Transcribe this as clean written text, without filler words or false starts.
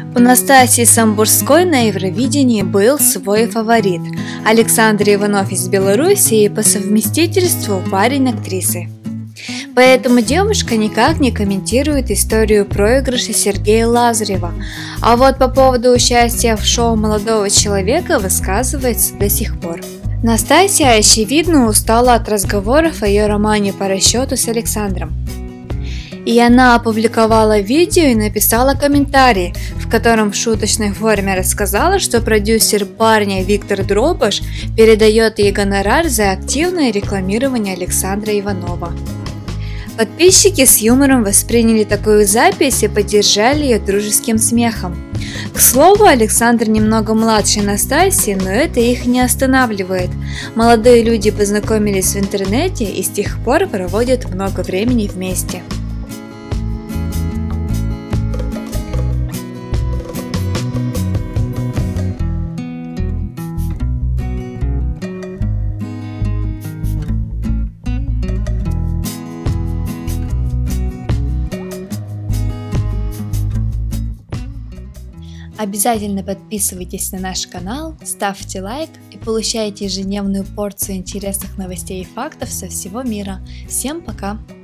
У Настасьи Самбурской на Евровидении был свой фаворит – Александр Иванов из Белоруссии, по совместительству парень актрисы. Поэтому девушка никак не комментирует историю проигрыша Сергея Лазарева, а вот по поводу участия в шоу молодого человека высказывается до сих пор. Настасья, очевидно, устала от разговоров о ее романе по расчету с Александром. И она опубликовала видео и написала комментарий, в котором в шуточной форме рассказала, что продюсер парня Виктор Дробаш передает ей гонорар за активное рекламирование Александра Иванова. Подписчики с юмором восприняли такую запись и поддержали ее дружеским смехом. К слову, Александр немного младше Настасьи, но это их не останавливает. Молодые люди познакомились в интернете и с тех пор проводят много времени вместе. Обязательно подписывайтесь на наш канал, ставьте лайк и получайте ежедневную порцию интересных новостей и фактов со всего мира. Всем пока!